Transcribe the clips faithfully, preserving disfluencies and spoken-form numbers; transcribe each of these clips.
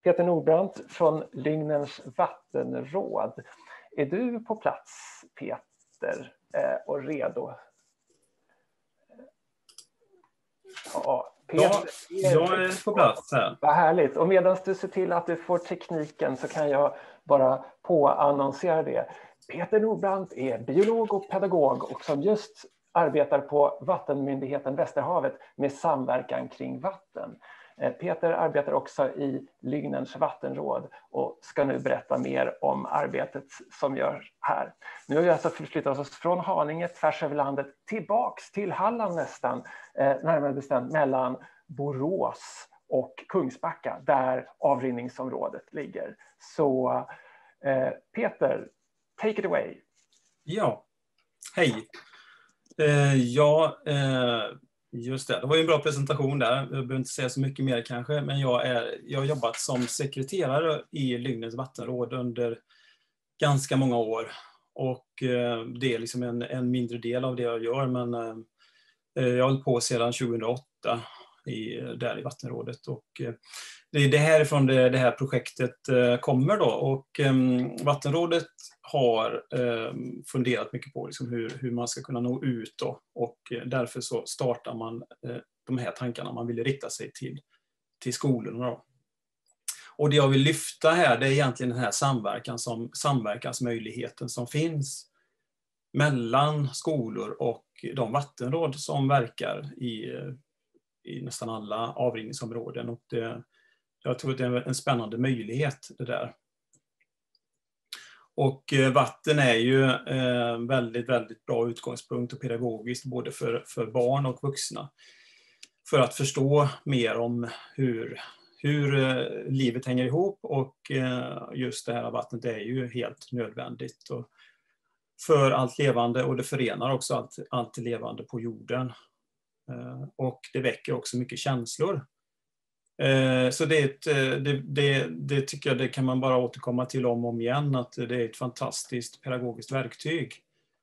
Peter Nordbrandt från Lyngnens vattenråd. Är du på plats, Peter, och redo? Ja, Peter, ja, jag är på plats här. Vad härligt. Och medan du ser till att du får tekniken så kan jag bara påannonsera det. Peter Nordbrandt är biolog och pedagog och som just arbetar på Vattenmyndigheten Västerhavet med samverkan kring vatten. Peter arbetar också i Lyngnens vattenråd och ska nu berätta mer om arbetet som görs här. Nu har vi alltså förflyttat oss från Haninge tvärs över landet tillbaks till Halland nästan, eh, närmare bestämt mellan Borås och Kungsbacka där avrinningsområdet ligger. Så eh, Peter, take it away. Ja, hej. Eh, ja, eh, just det. Det var ju en bra presentation där. Jag behöver inte säga så mycket mer kanske, men jag, är, jag har jobbat som sekreterare i Lyngnens vattenråd under ganska många år. Och eh, det är liksom en, en mindre del av det jag gör, men eh, jag har hållit på sedan tjugohundraåtta i, där i vattenrådet. Och eh, det är det härifrån det, det här projektet eh, kommer då. Och eh, vattenrådet har eh, funderat mycket på liksom hur, hur man ska kunna nå ut då. Och eh, därför så startar man eh, de här tankarna. Man vill rikta sig till, till skolorna då. Och det jag vill lyfta här, det är egentligen den här samverkan som, samverkansmöjligheten som finns mellan skolor och de vattenråd som verkar i, i nästan alla avrinningsområden. Och det, jag tror att det är en spännande möjlighet det där. Och vatten är ju eh, väldigt, väldigt bra utgångspunkt och pedagogiskt både för, för barn och vuxna. För att förstå mer om hur, hur eh, livet hänger ihop, och eh, just det här vattnet är ju helt nödvändigt och för allt levande, och det förenar också allt, allt levande på jorden. Eh, och det väcker också mycket känslor. Så det, är ett, det, det, det tycker jag det kan man bara återkomma till om och om igen, att det är ett fantastiskt pedagogiskt verktyg.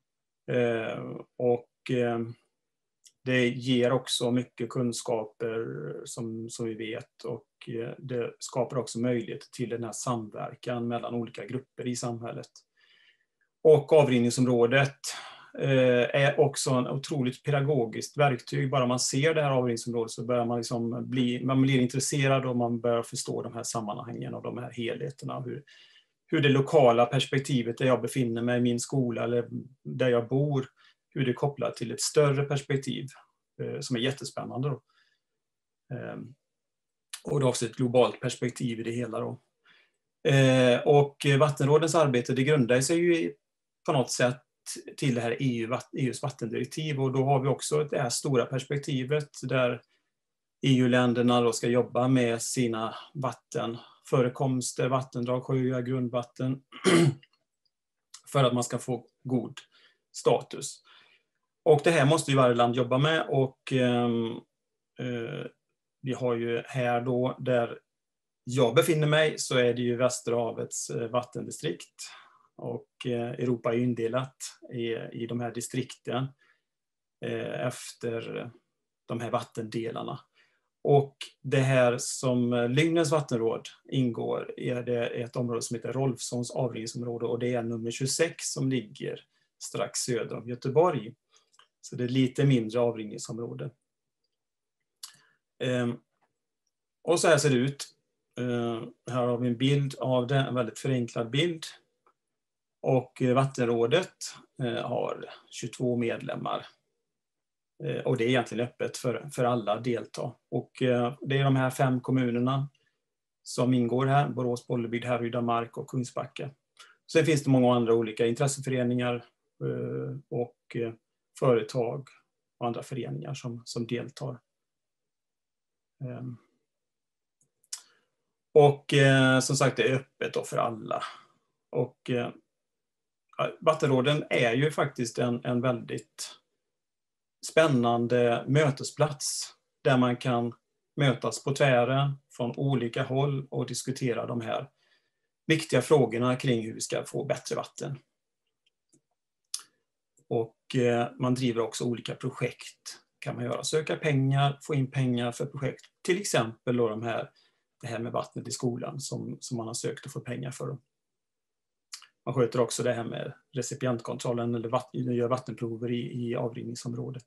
Och det ger också mycket kunskaper som, som vi vet, och det skapar också möjlighet till den här samverkan mellan olika grupper i samhället. Och avrinningsområdet är också en otroligt pedagogiskt verktyg. Bara man ser det här avrinningsområdet så börjar man, liksom bli, man blir intresserad och man börjar förstå de här sammanhangen och de här helheterna. Hur, hur det lokala perspektivet där jag befinner mig i min skola eller där jag bor, hur det är kopplat till ett större perspektiv eh, som är jättespännande. Då. Eh, och det är också ett globalt perspektiv i det hela. Då. Eh, och vattenrådens arbete, det grundar sig ju på något sätt till det här E U, E U:s vattendirektiv, och då har vi också det här stora perspektivet där E U-länderna då ska jobba med sina vattenförekomster, vattendrag, sjöar, grundvatten för att man ska få god status. Och det här måste ju varje land jobba med, och eh, vi har ju här då där jag befinner mig så är det ju Västerhavets vattendistrikt. Och Europa är indelat i, i de här distrikten eh, efter de här vattendelarna. Och det här som Lyngnens vattenråd ingår är det ett område som heter Rolfssons avrinningsområde, och det är nummer tjugosex som ligger strax söder om Göteborg. Så det är lite mindre avrinningsområde. Eh, och så här ser det ut. Eh, här har vi en bild av det, en väldigt förenklad bild. Och vattenrådet har tjugotvå medlemmar. Och det är egentligen öppet för, för alla att delta. Och det är de här fem kommunerna som ingår här. Borås, Bollebygd, Härryda, Mark och Kungsbacka. Sen finns det många andra olika intresseföreningar och företag och andra föreningar som, som deltar. Och som sagt, det är öppet då för alla. Och vattenråden är ju faktiskt en, en väldigt spännande mötesplats där man kan mötas på tvären från olika håll och diskutera de här viktiga frågorna kring hur vi ska få bättre vatten. Och eh, man driver också olika projekt kan man göra. Söka pengar, få in pengar för projekt. Till exempel då de här det här med vattnet i skolan som, som man har sökt att få pengar för. Man sköter också det här med recipientkontrollen eller vatten, gör vattenprover i, i avrinningsområdet.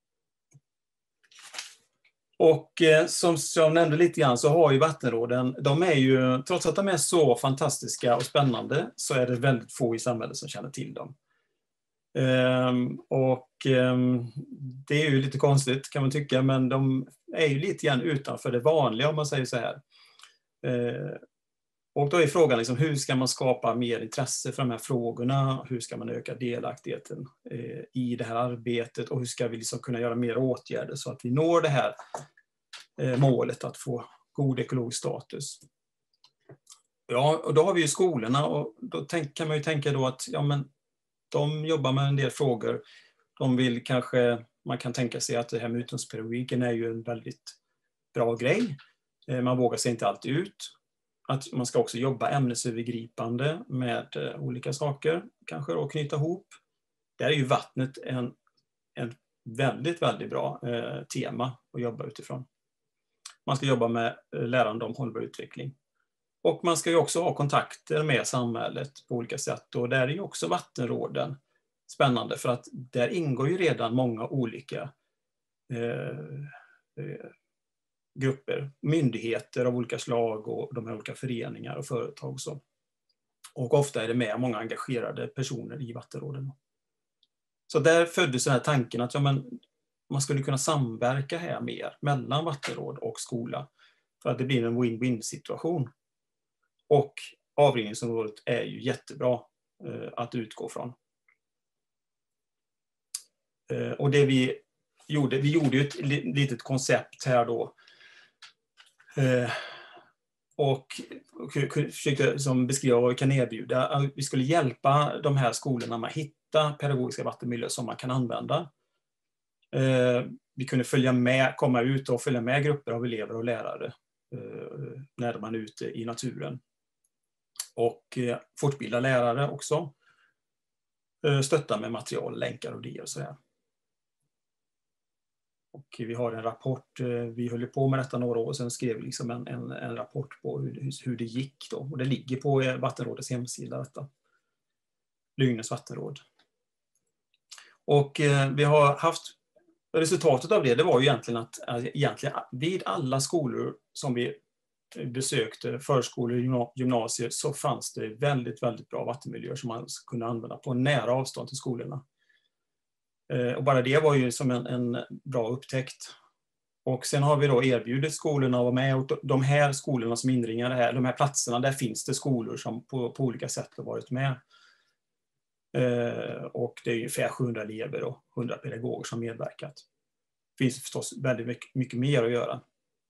Och eh, som jag nämnde lite grann så har ju vattenråden, de är ju, trots att de är så fantastiska och spännande, så är det väldigt få i samhället som känner till dem. Ehm, och ehm, det är ju lite konstigt kan man tycka, men de är ju lite grann utanför det vanliga om man säger så här. Ehm, och då är frågan liksom, hur ska man skapa mer intresse för de här frågorna? Hur ska man öka delaktigheten eh, i det här arbetet? Och hur ska vi liksom kunna göra mer åtgärder så att vi når det här eh, målet att få god ekologisk status? Ja, och då har vi ju skolorna och då tänk, kan man ju tänka då att ja, men de jobbar med en del frågor. De vill kanske, man kan tänka sig att det här med utomhuspedagogiken är ju en väldigt bra grej. Eh, man vågar sig inte alltid ut. Att man ska också jobba ämnesövergripande med eh, olika saker, kanske och knyta ihop. Där är ju vattnet en, en väldigt, väldigt bra eh, tema att jobba utifrån. Man ska jobba med eh, lärande om hållbar utveckling. Och man ska ju också ha kontakter med samhället på olika sätt. Och där är ju också vattenråden spännande för att där ingår ju redan många olika eh, eh, grupper, myndigheter av olika slag och de här olika föreningar och företag och så. Och ofta är det med många engagerade personer i vattenråden. Så där föddes den här tanken att ja, men, man skulle kunna samverka här mer mellan vattenråd och skola för att det blir en win-win situation. Och avrinningsområdet är ju jättebra eh, att utgå från. Eh, och det vi gjorde, vi gjorde ju ett litet koncept här då. Eh, och försökte som beskriva vad vi kan erbjuda. Vi skulle hjälpa de här skolorna med att hitta pedagogiska vattenmiljöer som man kan använda. Eh, vi kunde följa med, komma ut och följa med grupper av elever och lärare eh, när man är ute i naturen. Och eh, fortbilda lärare också. Eh, stötta med material, länkar och det och sådär. Och vi har en rapport, eh, vi höll på med detta några år, sen skrev vi liksom en, en, en rapport på hur, hur det gick då. Och det ligger på eh, Vattenrådets hemsida detta. Lyngnäs vattenråd. Och eh, vi har haft, resultatet av det, det var ju egentligen att äh, egentligen vid alla skolor som vi besökte, förskolor och gymnasier, så fanns det väldigt, väldigt bra vattenmiljöer som man kunde använda på nära avstånd till skolorna. Eh, och bara det var ju som en, en bra upptäckt. Och sen har vi då erbjudit skolorna att vara med, och de här skolorna som inringar det här, de här platserna, där finns det skolor som på, på olika sätt har varit med. Eh, och det är ungefär sjuhundra elever och hundra pedagoger som medverkat. Det finns förstås väldigt mycket, mycket mer att göra.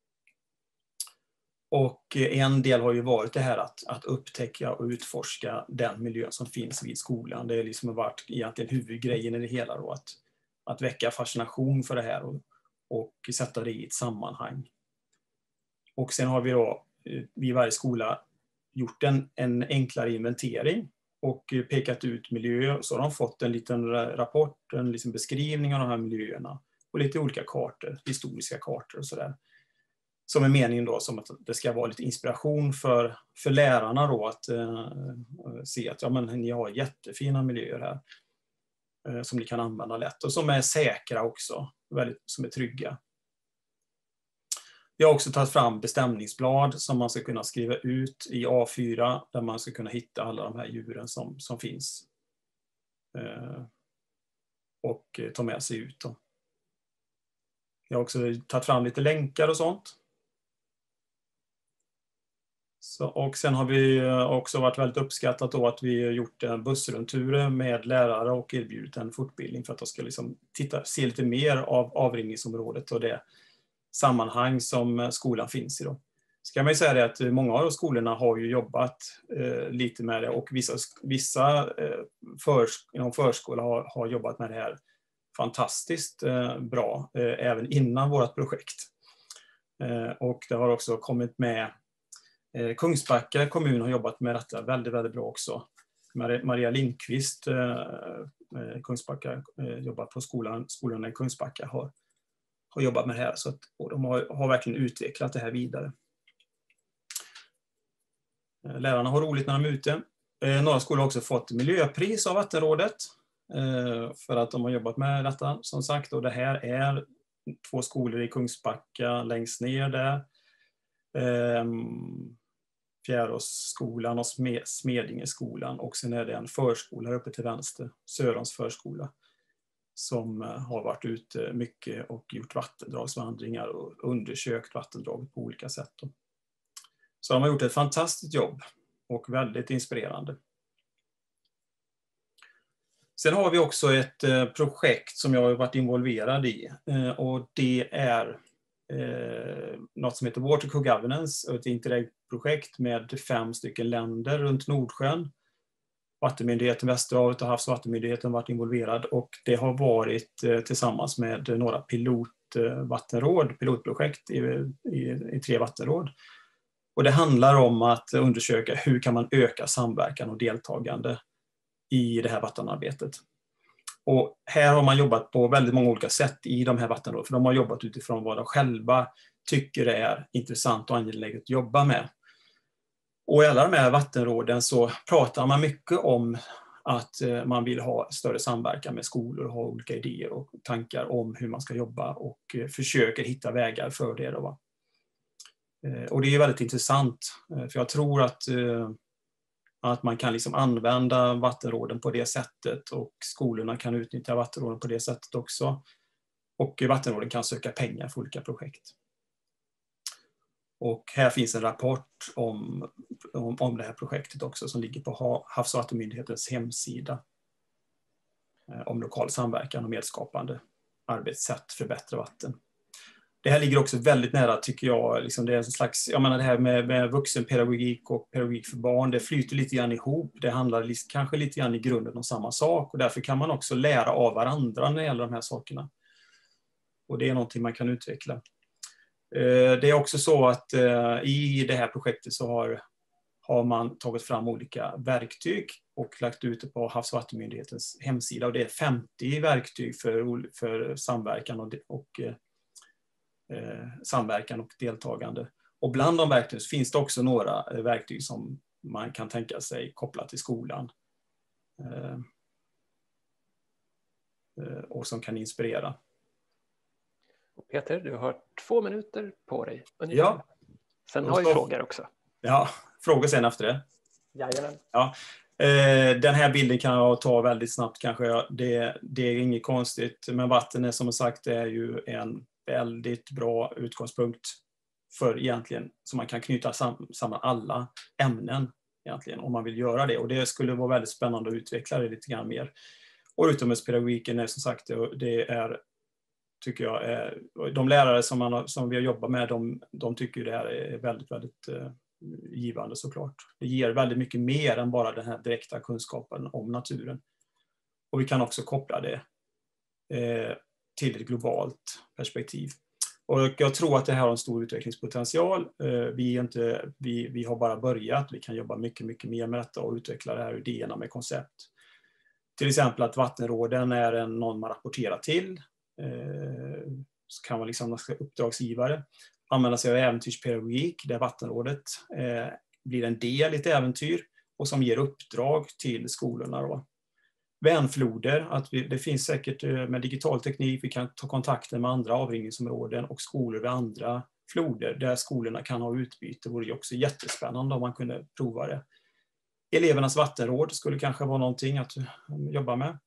Och en del har ju varit det här att, att upptäcka och utforska den miljön som finns vid skolan. Det har liksom varit egentligen huvudgrejen i det hela då, att, att väcka fascination för det här och, och sätta det i ett sammanhang. Och sen har vi då vid varje skola gjort en, en enklare inventering och pekat ut miljöer. Så har de fått en liten rapport, en liten beskrivning av de här miljöerna och lite olika kartor, historiska kartor och sådär. Som är meningen då som att det ska vara lite inspiration för, för lärarna då att eh, se att ja, men ni har jättefina miljöer här eh, som ni kan använda lätt och som är säkra också, väldigt, som är trygga. Vi har också tagit fram bestämningsblad som man ska kunna skriva ut i A fyra där man ska kunna hitta alla de här djuren som, som finns eh, och ta med sig ut då. Vi har också tagit fram lite länkar och sånt. Så, och sen har vi också varit väldigt uppskattat då att vi har gjort en bussrundtur med lärare och erbjudit en fortbildning för att de ska liksom titta, se lite mer av avrinningsområdet och det sammanhang som skolan finns i. Då. Så kan man ju säga det att många av skolorna har ju jobbat eh, lite med det och vissa, vissa eh, förs, inom förskola har, har jobbat med det här fantastiskt eh, bra eh, även innan vårt projekt. Eh, och det har också kommit med eh, Kungsbacka kommun har jobbat med detta väldigt, väldigt bra också. Maria Lindqvist, eh, Kungsbacka, eh, jobbar på skolan, skolan i Kungsbacka har, har jobbat med det här så att, och de har, har verkligen utvecklat det här vidare. Lärarna har roligt när de är ute. Några skolor har också fått miljöpris av Vattenrådet för att de har jobbat med detta, som sagt. Och det här är två skolor i Kungsbacka längst ner där. Fjäråsskolan och Smedingeskolan, och sen är det en förskola uppe till vänster, Sörons förskola, som har varit ute mycket och gjort vattendragsvandringar och undersökt vattendraget på olika sätt. Så de har gjort ett fantastiskt jobb och väldigt inspirerande. Sen har vi också ett projekt som jag har varit involverad i, och det är Eh, något som heter Water Co-Governance, ett interreg-projekt med fem stycken länder runt Nordsjön. Vattenmyndigheten Västerhavet och Havs- och vattenmyndigheten har varit involverad, och det har varit eh, tillsammans med några pilotvattenråd, eh, pilotprojekt i, i, i tre vattenråd. Och det handlar om att undersöka hur kan man öka samverkan och deltagande i det här vattenarbetet. Och här har man jobbat på väldigt många olika sätt i de här vattenråden, för de har jobbat utifrån vad de själva tycker är intressant och angeläget att jobba med. Och i alla de här vattenråden så pratar man mycket om att man vill ha större samverkan med skolor och ha olika idéer och tankar om hur man ska jobba, och försöker hitta vägar för det. Då. Och det är väldigt intressant, för jag tror att Att man kan liksom använda vattenråden på det sättet, och skolorna kan utnyttja vattenråden på det sättet också. Och vattenråden kan söka pengar för olika projekt. Och här finns en rapport om, om, om det här projektet också, som ligger på Havs- och vattenmyndighetens hemsida. Om lokal samverkan och medskapande arbetssätt för bättre vatten. Det här ligger också väldigt nära, tycker jag, liksom det är en slags, jag menar det här med, med vuxenpedagogik och pedagogik för barn, det flyter lite grann ihop, det handlar lite, kanske lite grann i grunden om samma sak, och därför kan man också lära av varandra när det gäller de här sakerna. Och det är någonting man kan utveckla. Det är också så att i det här projektet så har, har man tagit fram olika verktyg och lagt ut det på Havs- och vattenmyndighetens hemsida, och det är femtio verktyg för, för samverkan och, och Eh, samverkan och deltagande. Och bland de verktygen finns det också några eh, verktyg som man kan tänka sig koppla till skolan. Eh, eh, och som kan inspirera. Peter, du har två minuter på dig. Ungefär. Ja. Sen har vi så, frågor också. Ja, frågor sen efter det. Jajamän. Ja. Eh, den här bilden kan jag ta väldigt snabbt kanske. Det, det är inget konstigt, men vatten är som sagt är ju en väldigt bra utgångspunkt för egentligen, så man kan knyta sam, samman alla ämnen egentligen, om man vill göra det. Och det skulle vara väldigt spännande att utveckla det lite grann mer. Och utomhuspedagogiken är som sagt, det är, tycker jag, är, de lärare som, man har, som vi har jobbat med, de, de tycker det här är väldigt, väldigt eh, givande såklart. Det ger väldigt mycket mer än bara den här direkta kunskapen om naturen. Och vi kan också koppla det eh, till ett globalt perspektiv. Och jag tror att det här har en stor utvecklingspotential. Vi, är inte, vi, vi har bara börjat. Vi kan jobba mycket, mycket mer med detta och utveckla det här idéerna med koncept. Till exempel att vattenråden är en, någon man rapporterar till. Så kan man liksom uppdragsgivare använda sig av äventyrspedagogik, där vattenrådet blir en del i ett äventyr och som ger uppdrag till skolorna då. Vänfloder, att vi, det finns säkert med digital teknik, vi kan ta kontakter med andra avrinningsområden och skolor vid andra floder där skolorna kan ha utbyte. Det vore ju också jättespännande om man kunde prova det. Elevernas vattenråd skulle kanske vara någonting att jobba med.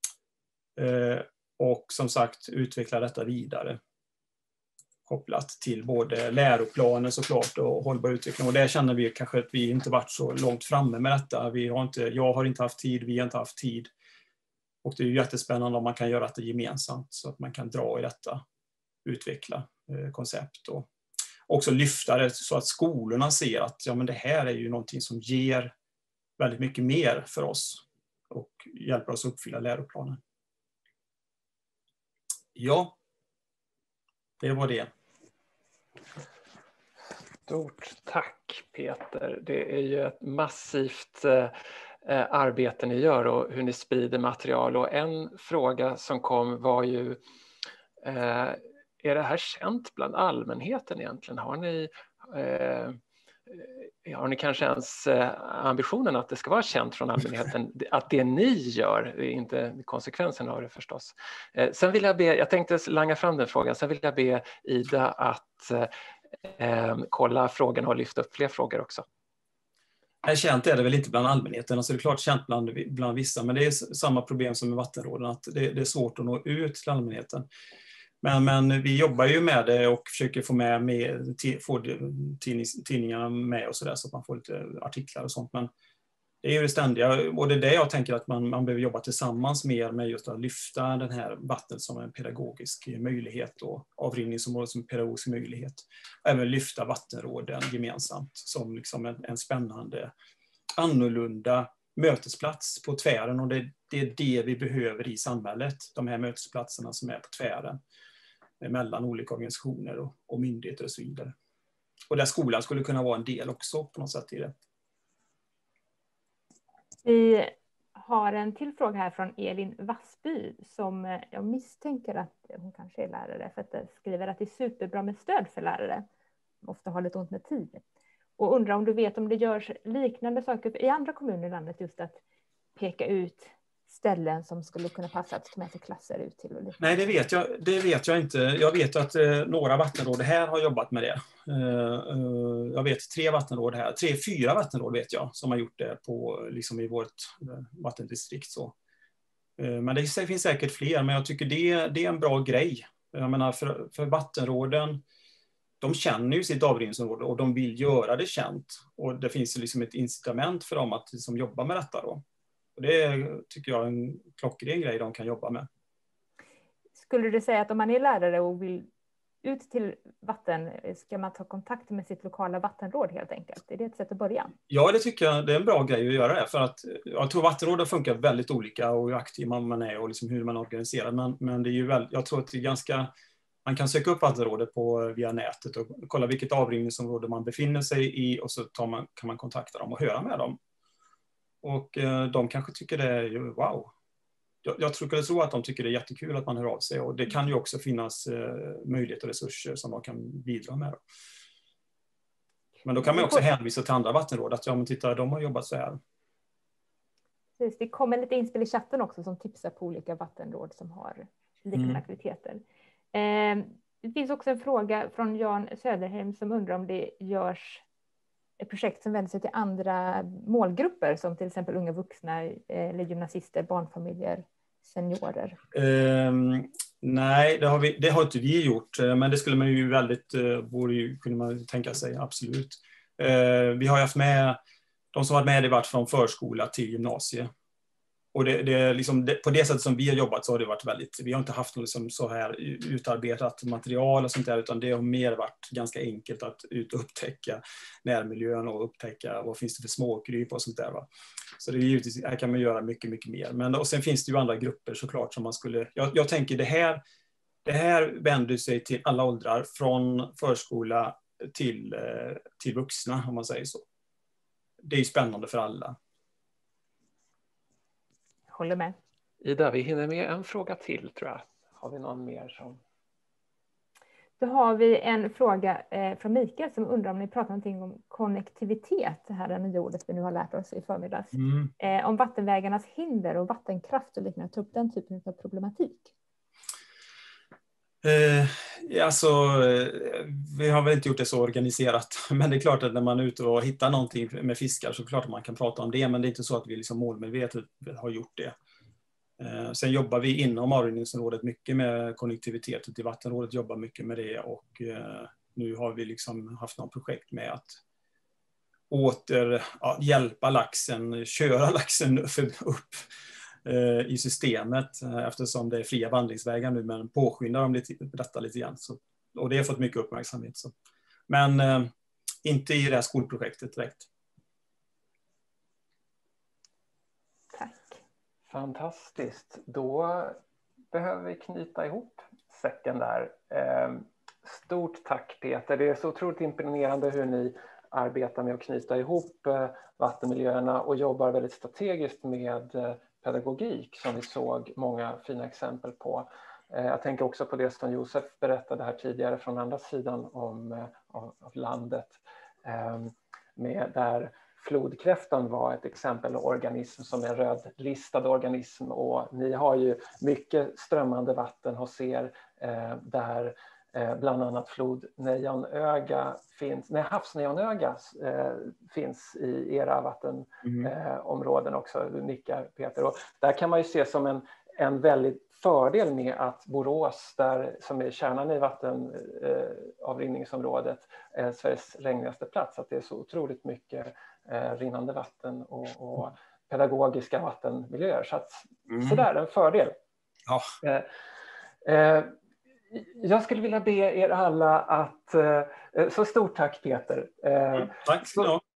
Eh, och som sagt utveckla detta vidare. Kopplat till både läroplaner såklart och hållbar utveckling. Och där känner vi kanske att vi inte varit så långt framme med detta. Vi har inte, jag har inte haft tid, vi har inte haft tid. Och det är ju jättespännande om man kan göra det gemensamt så att man kan dra i detta, utveckla eh, koncept och också lyfta det så att skolorna ser att ja, men det här är ju någonting som ger väldigt mycket mer för oss och hjälper oss att uppfylla läroplanen. Ja, det var det. Stort tack Peter. Det är ju ett massivt eh, arbete ni gör och hur ni sprider material. Och en fråga som kom var ju, eh, är det här känt bland allmänheten egentligen? Har ni, eh, har ni kanske ens ambitionen att det ska vara känt från allmänheten att det ni gör, inte konsekvensen av det förstås. Sen vill jag be, jag tänkte langa fram den frågan, sen vill jag be Ida att eh, kolla frågan och lyfta upp fler frågor också. Nej, känt är det väl inte bland allmänheten, alltså det är klart känt bland, bland vissa, men det är samma problem som med vattenråden, att det, det är svårt att nå ut till allmänheten. Men, men vi jobbar ju med det och försöker få med, med få tidnings, tidningarna med och sådär, så att man får lite artiklar och sånt. Men det är ju det ständiga, och det är det jag tänker att man, man behöver jobba tillsammans mer med, just att lyfta den här vattnet som en pedagogisk möjlighet och avrinningsområdet som en pedagogisk möjlighet. Även lyfta vattenråden gemensamt som liksom en, en spännande, annorlunda mötesplats på tvären, och det, det är det vi behöver i samhället, de här mötesplatserna som är på tvären mellan olika organisationer och, och myndigheter och så vidare. Och där skolan skulle kunna vara en del också på något sätt i det. Vi har en till fråga här från Elin Vassby som jag misstänker att hon kanske är lärare, för att det skriver att det är superbra med stöd för lärare. Ofta har lite ont med tid. Och undrar om du vet om det görs liknande saker i andra kommuner i landet, just att peka ut ställen som skulle kunna passa att ta med sig klasser ut till. Och Nej, det vet jag, det vet jag inte. Jag vet att eh, några vattenråd här har jobbat med det. Eh, eh, jag vet tre vattenråd här, tre, fyra vattenråd vet jag som har gjort det på, liksom i vårt eh, vattendistrikt. Så. Eh, men det finns säkert fler, men jag tycker det, det är en bra grej. Jag menar, för, för vattenråden, de känner ju sitt avrinningsområde och de vill göra det känt. Och det finns liksom ett incitament för dem att liksom jobba med detta då. Och det tycker jag är en klockren grej de kan jobba med. Skulle du säga att om man är lärare och vill ut till vatten, ska man ta kontakt med sitt lokala vattenråd helt enkelt? Är det ett sätt att börja? Ja, det tycker jag det är en bra grej att göra det. För att jag tror vattenråden funkar väldigt olika och hur aktiv man är och liksom hur man organiserar. Men, men det är ju väl, jag tror att det är ganska... Man kan söka upp vattenrådet på, via nätet och kolla vilket avrinningsområde man befinner sig i, och så tar man, kan man kontakta dem och höra med dem. Och eh, de kanske tycker det är wow. Jag, jag tror det så att de tycker det är jättekul att man hör av sig, och det kan ju också finnas eh, möjligheter och resurser som de kan bidra med. Då. Men då kan man också hänvisa till andra vattenråd att ja, men titta, de har jobbat så här. Precis, det kommer lite inspel i chatten också som tipsar på olika vattenråd som har liknande mm. aktiviteter. Eh, det finns också en fråga från Jan Söderheim som undrar om det görs ett projekt som vänder sig till andra målgrupper som till exempel unga vuxna eller gymnasister, barnfamiljer, seniorer. Um, nej, det har, vi, det har inte vi gjort, men det skulle man ju väldigt, borde ju kunna man tänka sig, absolut. Uh, vi har haft med, de som varit med det varit från förskola till gymnasie. Och det, det, liksom, det, på det sättet som vi har jobbat så har det varit väldigt, vi har inte haft något liksom så här utarbetat material och sånt där, utan det har mer varit ganska enkelt att ut och upptäcka närmiljön och upptäcka vad finns det för småkryp och sånt där. Va? Så det är givetvis, här kan man göra mycket, mycket mer. Men och sen finns det ju andra grupper såklart som man skulle, jag, jag tänker det här, det här vänder sig till alla åldrar, från förskola till, till vuxna om man säger så. Det är ju spännande för alla. Håller med. Ida, vi hinner med en fråga till tror jag. Har vi någon mer som... Då har vi en fråga eh, från Mikael som undrar om ni pratar någonting om konnektivitet, det här nya ordet vi nu har lärt oss i förmiddags. Mm. Eh, om vattenvägarnas hinder och vattenkraft och liknande, ta upp den typen av problematik. Eh, alltså, vi har väl inte gjort det så organiserat, men det är klart att när man är ute och hittar någonting med fiskar så klart att man kan prata om det, men det är inte så att vi liksom målmedvetet har gjort det. Eh, sen jobbar vi inom avrinningsområdet mycket med konnektiviteten till vattenrådet, jobbar mycket med det, och eh, nu har vi liksom haft något projekt med att åter ja, hjälpa laxen, köra laxen för, upp i systemet, eftersom det är fria vandringsvägar nu, men påskyndar dem lite, detta lite grann. Så, och det har fått mycket uppmärksamhet. Så. Men eh, inte i det här skolprojektet direkt. Tack. Fantastiskt. Då behöver vi knyta ihop säcken där. Eh, stort tack Peter. Det är så otroligt imponerande hur ni arbetar med att knyta ihop eh, vattenmiljöerna och jobbar väldigt strategiskt med eh, pedagogik som vi såg många fina exempel på. Jag tänker också på det som Josef berättade här tidigare från andra sidan om, av, av landet. med där flodkräftan var ett exempel organism som är rödlistad organism, och ni har ju mycket strömmande vatten hos er där bland annat flodnejonöga finns, nej, havsnejonöga eh, finns i era vattenområden mm. eh, också, du nickar Peter. Och där kan man ju se som en, en väldigt fördel med att Borås, där, som är kärnan i vattenavrinningsområdet, eh, är Sveriges regnigaste plats, att det är så otroligt mycket eh, rinnande vatten och, och pedagogiska vattenmiljöer. Så att, mm. sådär, en fördel. Ja. Eh, eh, Jag skulle vilja be er alla att, så stort tack Peter. Mm, tack ska du ha.